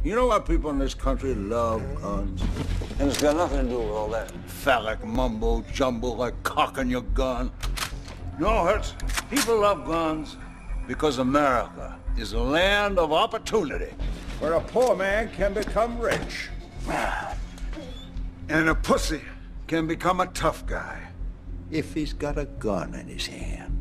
You know why people in this country love guns? And it's got nothing to do with all that. Phallic mumbo-jumbo like cocking your gun. No, Hertz. People love guns because America is a land of opportunity where a poor man can become rich. And a pussy can become a tough guy if he's got a gun in his hand.